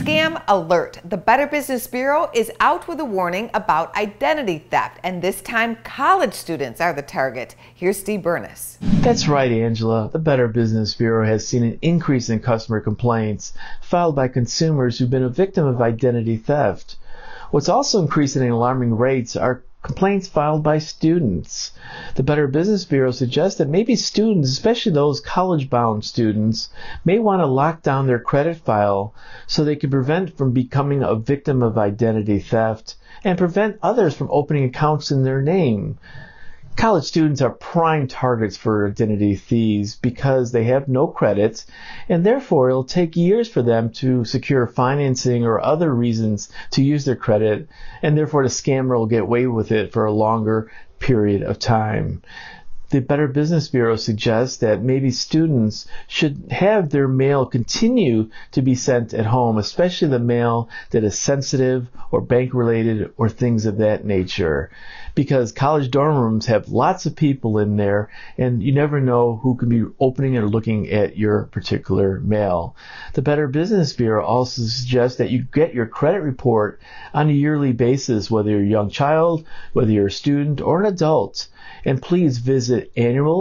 Scam alert. The Better Business Bureau is out with a warning about identity theft, and this time college students are the target. Here's Steve Bernas. That's right, Angela. The Better Business Bureau has seen an increase in customer complaints filed by consumers who've been a victim of identity theft. What's also increasing at alarming rates are complaints filed by students. The Better Business Bureau suggests that maybe students, especially those college-bound students, may want to lock down their credit file so they can prevent from becoming a victim of identity theft and prevent others from opening accounts in their name. College students are prime targets for identity thieves because they have no credit, and therefore it'll take years for them to secure financing or other reasons to use their credit, and therefore the scammer will get away with it for a longer period of time. The Better Business Bureau suggests that maybe students should have their mail continue to be sent at home, especially the mail that is sensitive or bank-related or things of that nature, because college dorm rooms have lots of people in there, and you never know who could be opening or looking at your particular mail. The Better Business Bureau also suggests that you get your credit report on a yearly basis, whether you're a young child, whether you're a student or an adult. And please visit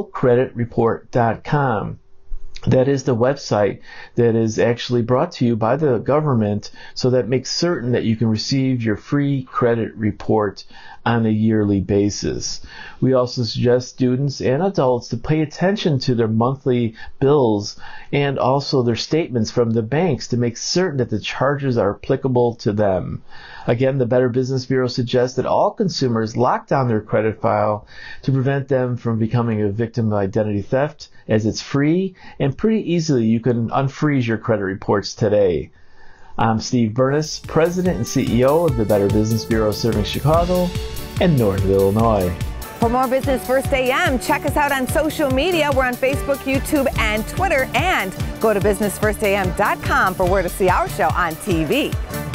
annualcreditreport.com. That is the website that is actually brought to you by the government, so that makes certain that you can receive your free credit report on a yearly basis. We also suggest students and adults to pay attention to their monthly bills and also their statements from the banks to make certain that the charges are applicable to them. Again, the Better Business Bureau suggests that all consumers lock down their credit file to prevent them from becoming a victim of identity theft, as it's free and pretty easily you can unfreeze your credit reports today. I'm Steve Bernas, President and CEO of the Better Business Bureau, serving Chicago and Northern Illinois. For more Business First AM, check us out on social media. We're on Facebook, YouTube, and Twitter. And go to businessfirstam.com for where to see our show on TV.